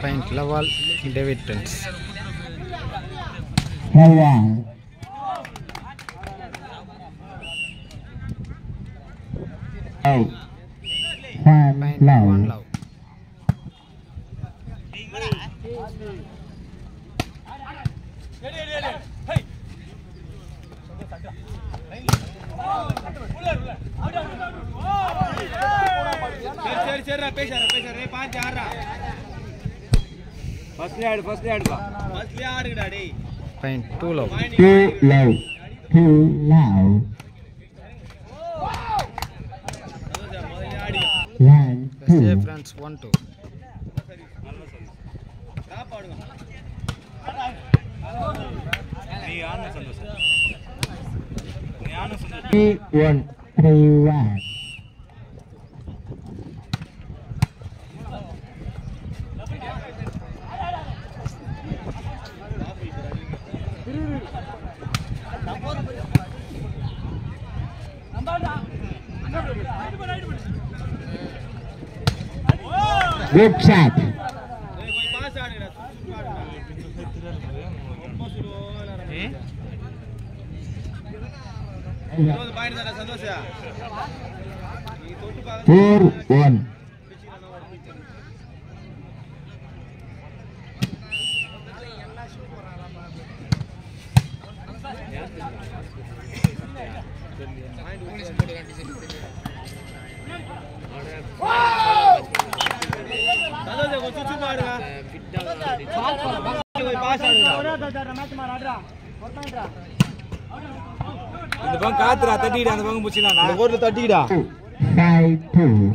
Point Laval David Prince. Point one love. First lead daddy. Point two love. Two love. One, two. France 1-2. Three, one, 3-1. Good shot. Four, one. அந்த பங்க காத்துறா தட்டிடா அந்த பங்க முச்சினா அந்த கோர்ல தட்டிடா 5-2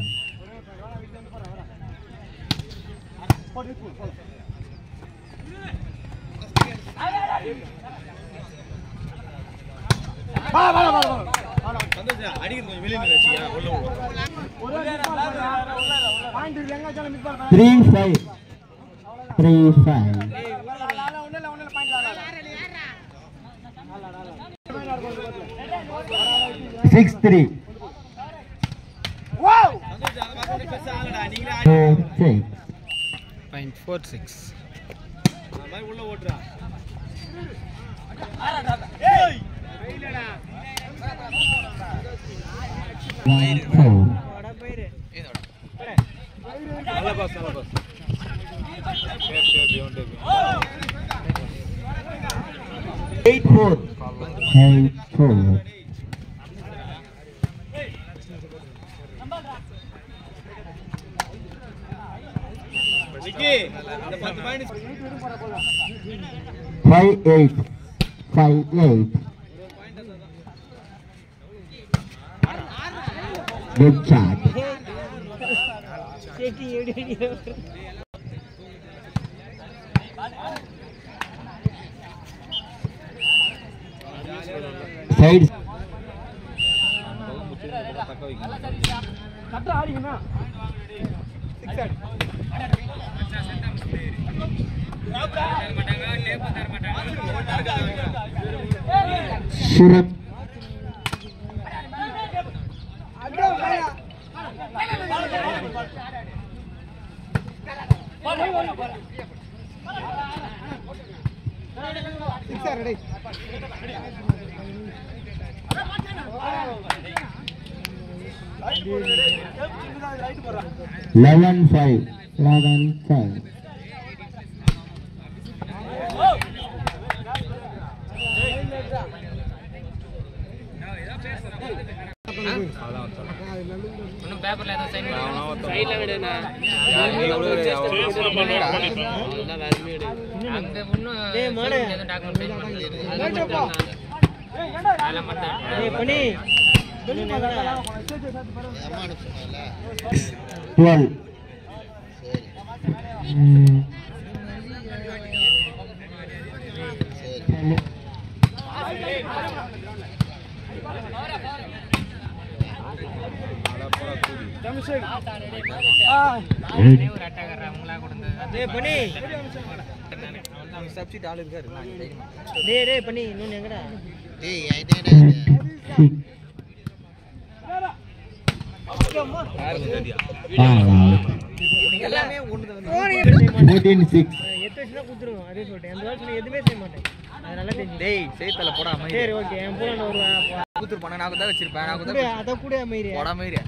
சந்தோஷம் அடிக்கு கொஞ்சம் வெளிய நின்னுச்சியா உள்ள 3-5 6-3 wow 4-6 Point 4-6. மாதிரி உள்ள ஓட்றா ஏய் வெயிலடா 1-4 வாடா போயிரு நல்ல பாஸ் சேஃப் பியோண்ட் 8-4 விக்கி இந்த 10 பாயிண்ட் 5-8 good shot side கட்ட ஆடிங்கனா 6 ஆடி Surat Eleven five. இன்னும் பேப்பர்ல ஏதோ சைன் பண்ணனும் சைடுல விடுனா அங்க இன்னும் டேய் மாடே ஏதோ டாக்குமெண்ட் சைன் பண்ணல அதெல்லாம் மட்டும் டேய் பண்ணி 12 ஒரு அட்டாகர் அவங்களா கொடுத்தது டேய் பண்ணி சப்ஸ்டிட் ஆள் இருக்காரு நான் தைரியமா டேய் பண்ணி இன்னொன்னு எங்கடா டேய் ஐடேடா யாருக்கு தெரியா எல்லாமே ஒண்ணு வந்து 14-6. எட்டு வச்சுனா குத்துருவோம் அதே சொல்லிட்டேன் அந்த வாரத்துல எதுவுமே செய்ய மாட்டேன் அது நல்லா தெரிஞ்சு டேய் செய்தல போடா அமைதி சரி ஓகே என் பூரா ஒரு குத்துரு பண்ண நான் தான் வச்சிருப்பேன் நான் கூட தான் அத கூட அமைதி போடா அமைதி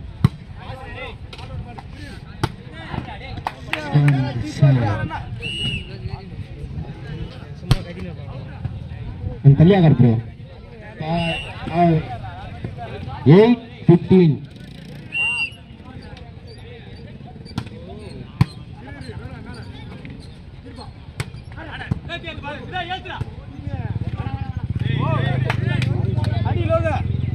சும்மா கடின பாருங்க And Kalya kar bro. 8-15. அடி லோக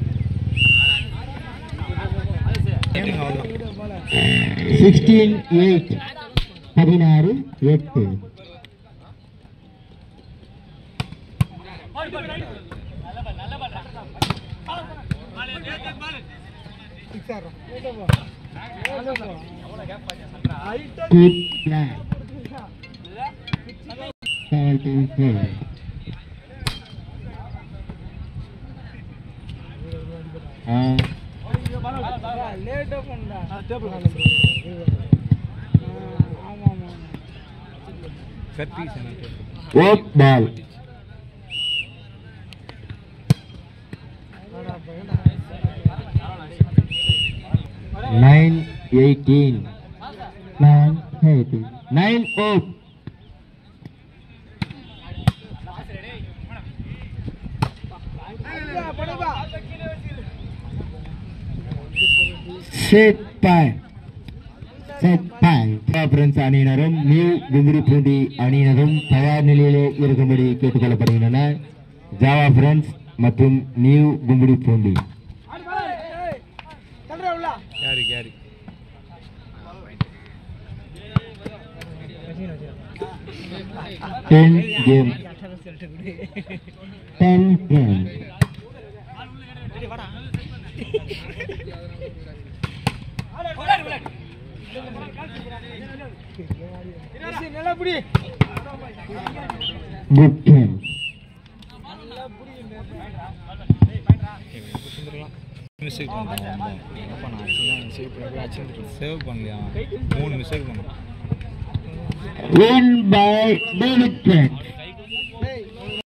16-8. 16-8. Keep flat. 17-4. லேட் பண்ணடா டேபிள் ஆமா ஆமா Work ball. 9-18. 9-18. 9-8. Set point. Set point. Friends அணியினரும் நியூ கும்புடிப்பூண்டி அணியினரும் தயார் நிலையிலே இருக்கும்படி கேட்டுக்கொள்ளப்படுகின்றன. ஜாவா ஃப்ரெண்ட்ஸ் மற்றும் new Kummidipoondi. Carry carry 10 game. 10 game. Good game. Mistake பண்ணலாம் அப்ப நான் சேவ் பண்ணி அடிச்சிட்டு சேவ் பண்ணலையா 3 மிஸ்டேக் பண்ணேன் Win by David Trent.